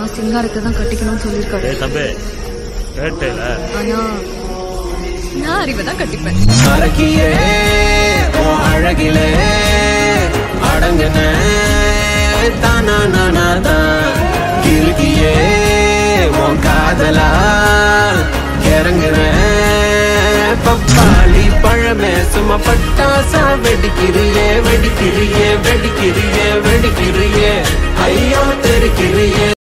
சிங்காரத்தை தான் கட்டிக்கணும்னு சொல்லிருக்காரு. ஆனா நான் அறிவை தான் கட்டிப்பேன். அழகிலே அடங்குன கிழக்கியே உன் காதலா இறங்குறேன். பப்பாளி பழமே சும்மா பட்டாசா வெடிக்கிறியே வெடிக்கிறியே வெடிக்கிறியே வெடிக்கிறியே ஐயோ தெரிக்கிறியே.